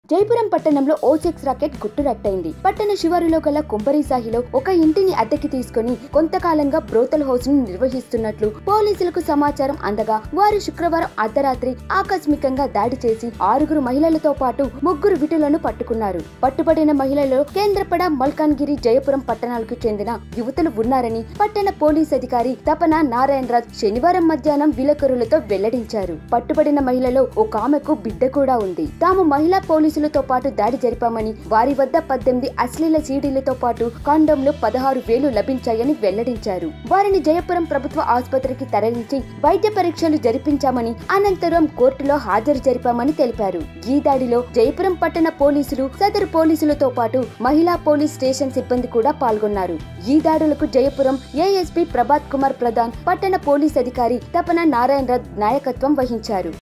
జయపురం పట్టణంలో ఓసెక్స్ రాకెట్ గుట్టురట్టయింది. పట్టణ శివారులో గల కుంబరిసాహిలో ఒక ఇంటిని అద్దెకి తీసుకుని కొంతకాలంగా బ్రోతల్ హౌస్ ను నిర్వహిస్తున్నట్లు పోలీసులకు సమాచారం అందగా వారు శుక్రవారం అర్ధరాత్రి ఆకస్మికంగా దాడి చేసి 6 మహిళలతో పాటు 3 విటులను పట్టుకున్నారు. పట్టుబడిన మహిళలలో కేంద్రపడ, మల్కాన్గిరి, జయపురం పట్టణాలకు చెందిన యువతులు ఉన్నారని పట్టణ పోలీస్ అధికారి తపన నారాయణరాజ్ శనివారం మధ్యాహ్నం విలేకరులతో వెల్లడించారు. పట్టుబడిన మహిళలో ఒక ఆమెకు బిడ్డ కూడా ఉంది. తాము మహిళా పోలీసులతో పాటు దాడి జరిపామని, వారి వద్ద 18 అశ్లీల సీడీలతో పాటు కాండోమ్లు 16,000 లభించాయని వెల్లడించారు. వారిని జయపురం ప్రభుత్వ ఆసుపత్రికి తరలించి వైద్య పరీక్షలు జరిపించామని, అనంతరం కోర్టులో హాజరు జరిపామని తెలిపారు. ఈ దాడిలో జయపురం పట్టణ పోలీసులు, సదరు పోలీసులతో పాటు మహిళా పోలీస్ స్టేషన్ సిబ్బంది కూడా పాల్గొన్నారు. ఈ దాడులకు జయపురం ఏఎస్పీ ప్రభాత్ కుమార్ ప్రధాన్, పట్టణ పోలీస్ అధికారి తపన నారాయణరాజ్ నాయకత్వం వహించారు.